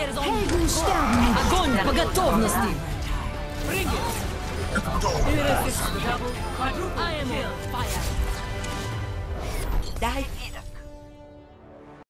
Helden sterben nicht. Огонь по готовности! I am on fire. Die